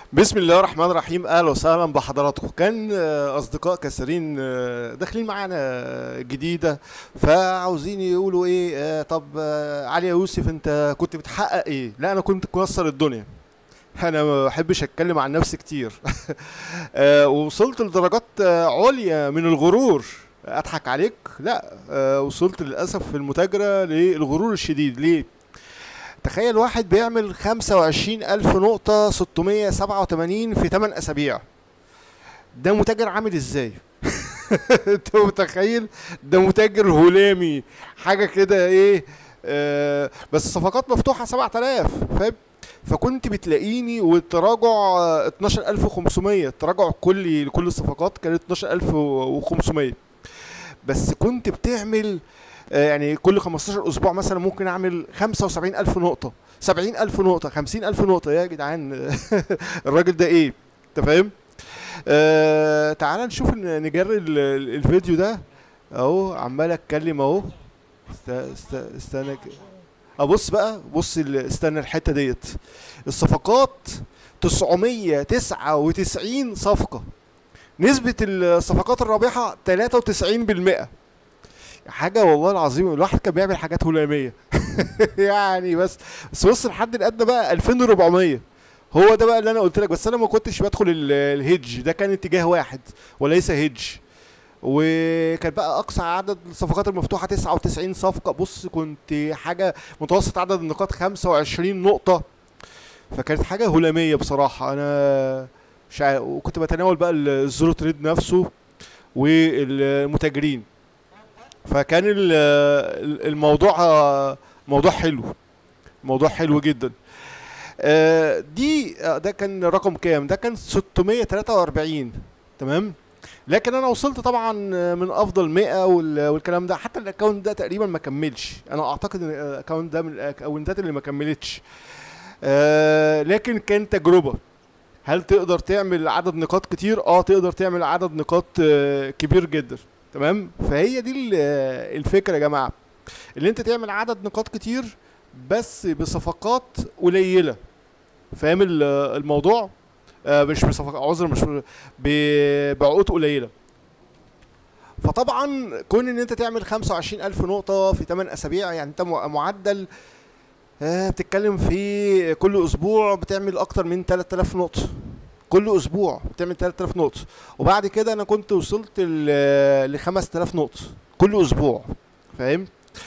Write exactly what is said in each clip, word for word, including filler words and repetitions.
بسم الله الرحمن الرحيم. اهلا وسهلا بحضراتكم. كان آه، اصدقاء كثيرين آه، داخلين معانا آه، جديده، فعاوزين يقولوا ايه، آه، طب آه، علي يا يوسف انت كنت بتحقق ايه؟ لا انا كنت مكسر الدنيا. انا ما بحبش اتكلم عن نفسي كتير. آه، وصلت لدرجات آه، عليا من الغرور. اضحك عليك؟ لا، آه، وصلت للاسف في المتاجره للغرور الشديد. ليه؟ تخيل واحد بيعمل خمسة وعشرين ألف نقطة ستمية سبعة وتمانين في تمن أسابيع. ده متاجر عامل ازاي؟ انت متخيل؟ ده متاجر هلامي، حاجة كده ايه. آه بس صفقات مفتوحة سبعة آلاف، فاهم؟ فكنت بتلاقيني والتراجع آه، اتناشر ألف وخمسمية. التراجع الكلي لكل الصفقات كان اتناشر ألف وخمسمية. بس كنت بتعمل آه، يعني كل خمستاشر اسبوع مثلا ممكن اعمل خمسة وسبعين ألف نقطة، سبعين ألف نقطة، خمسين ألف نقطة. يا جدعان! الراجل ده ايه؟ انت فاهم؟ آه تعال نشوف ن- نجري ال- ال- الفيديو ده. اهو عمال اتكلم اهو. است... است... استنى ك- ابص بقى، بص ال- استنى الحتة ديت. الصفقات تسعمية تسعة وتسعين صفقة. نسبة الصفقات الرابحة تلاتة وتسعين بالمية. حاجة والله العظيم الواحد كان بيعمل حاجات هلامية. يعني بس بس بص الحد الأدنى بقى ألفين وأربعمية. هو ده بقى اللي انا قلت لك، بس انا ما كنتش بدخل ال- الهيدج ده، كان اتجاه واحد وليس هيدج. وكان بقى اقصى عدد الصفقات المفتوحه تسعة وتسعين صفقه. بص كنت حاجه، متوسط عدد النقاط خمسة وعشرين نقطه. فكانت حاجه هلاميه بصراحه. انا مش عارف، وكنت بتناول بقى الزيرو تريد نفسه والمتاجرين. فكان ال- ال- الموضوع موضوع حلو، موضوع حلو جدا. آه، دي آه، ده كان رقم كام؟ ده كان ستمية تلاتة وأربعين. تمام. لكن انا وصلت طبعا آه، من افضل مئة وال- والكلام ده. حتى الاكونت ده تقريبا ما كملش. انا اعتقد ان الاكونت ده من الاكونتات اللي ما كملتش. آه، لكن كان تجربة. هل تقدر تعمل عدد نقاط كتير؟ اه تقدر تعمل عدد نقاط آه، كبير جدا. تمام. فهي دي ال- آه، الفكرة يا جماعة، اللي انت تعمل عدد نقاط كتير بس بصفقات قليلة. فاهم ال- الموضوع؟ آه مش بصفقة، عذر، مش ب- بعقود قليلة. فطبعا كون ان انت تعمل خمسة وعشرين ألف نقطة في تمن اسابيع، يعني انت مع- معدل آه بتتكلم في كل اسبوع بتعمل اكتر من تلات آلاف نقطة. كل اسبوع بتعمل تلات آلاف نقطة. وبعد كده انا كنت وصلت ل خمس تلاف نقطة كل اسبوع. فاهم؟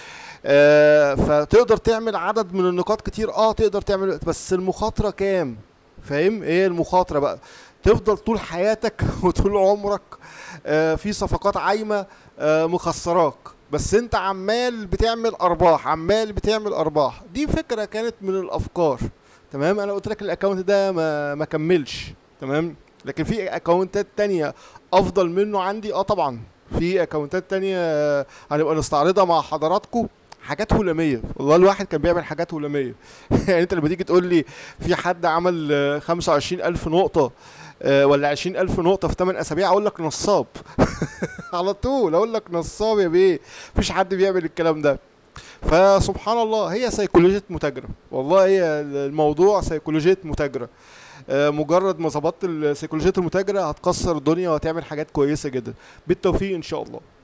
آه فتقدر تعمل عدد من النقاط كتير. اه تقدر تعمل، بس المخاطرة كام؟ فاهم ايه المخاطرة بقى؟ تفضل طول حياتك وطول عمرك آه في صفقات عايمة آه مخسراك، بس انت عمال بتعمل ارباح، عمال بتعمل ارباح. دي فكرة كانت من الافكار. تمام. انا قلت لك الاكونت ده ما ما كملش. تمام. لكن في اكونتات تانية افضل منه عندي. اه طبعا في اكونتات تانية آه، هنبقى نستعرضها مع حضراتكم. حاجات هلاميه، والله الواحد كان بيعمل حاجات هلاميه. يعني انت لما تيجي تقول لي في حد عمل آه، خمسة وعشرين ألف نقطة آه، ولا عشرين ألف نقطة في تمن أسابيع، أقول لك نصاب. على طول أقول لك نصاب يا بيه. مفيش حد بيعمل الكلام ده. فسبحان الله، هي سيكولوجية متاجرة. والله هي الموضوع سيكولوجية متاجرة. آه، مجرد ما ظبطت سيكولوجية المتاجرة هتكسر الدنيا وهتعمل حاجات كويسة جدا. بالتوفيق إن شاء الله.